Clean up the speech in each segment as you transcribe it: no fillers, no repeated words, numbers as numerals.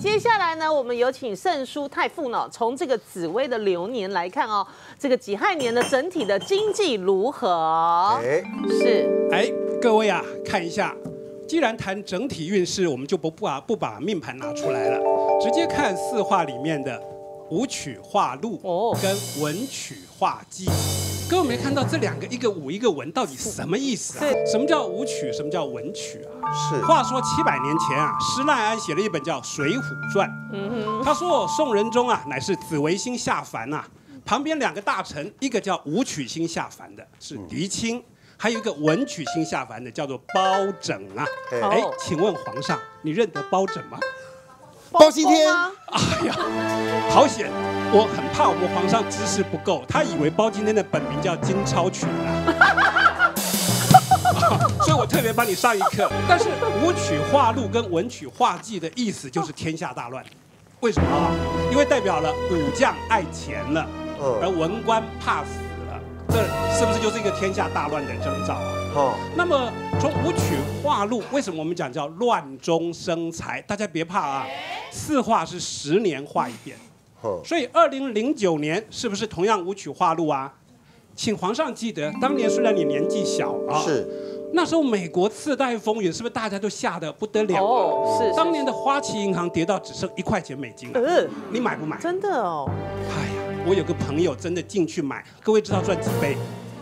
接下来呢，我们有请圣书太傅呢，从这个紫微的流年来看哦，这个己亥年的整体的经济如何？是， 各位啊，看一下，既然谈整体运势，我们就不把命盘拿出来了，直接看四化里面的武曲化禄跟文曲化忌。各位有没有看到这两个，一个武一个文，到底什么意思啊？什么叫武曲？什么叫文曲啊？ 是。 话说700年前啊，施耐庵写了一本叫《水浒传》。他说宋仁宗啊，乃是紫微星下凡啊，旁边2个大臣，一个叫武曲星下凡的，是狄青。还有一个文曲星下凡的，叫做包拯啊。请问皇上，你认得包拯吗？ 包青天。 哎呀，好险！我很怕我们皇上知识不够，他以为包青天的本名叫金超群啊。所以我特别帮你上一课。但是武曲化禄跟文曲化忌的意思就是天下大乱。为什么啊？因为代表了武将爱钱了，而文官怕死。这是不是就是一个天下大乱的征兆啊？那么从武曲化禄，为什么我们讲叫乱中生财？大家别怕啊，四化是10年化一遍。所以2009年是不是同样武曲化禄啊？请皇上记得，当年虽然你年纪小啊， 是那时候美国次贷风云，是不是大家都吓得不得了？ 是。 当年的花旗银行跌到只剩1块钱美金你买不买？ 真的哦。 哎呀。我有个朋友真的进去买，各位知道赚几倍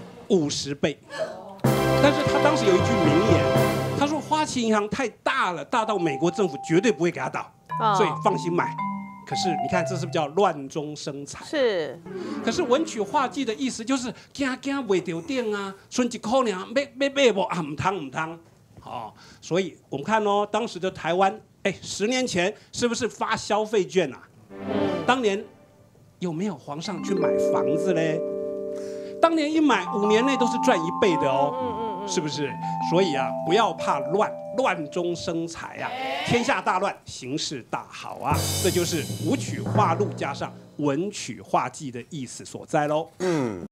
？50倍。但是他当时有一句名言，他说花旗银行太大了，大到美国政府绝对不会给他倒，所以放心买。可是你看，这是不是叫乱中生财？ 是。 可是文曲化忌的意思就是惊袂到店啊，剩1块呢，买不啊，唔通。所以我们看哦，当时的台湾，10年前是不是发消费券啊？当年。有没有皇上去买房子嘞？当年一买5年内都是赚1倍的哦，是不是？所以啊，不要怕乱，乱中生财啊，天下大乱，形势大好啊，这就是武曲化禄加上文曲化忌的意思所在喽。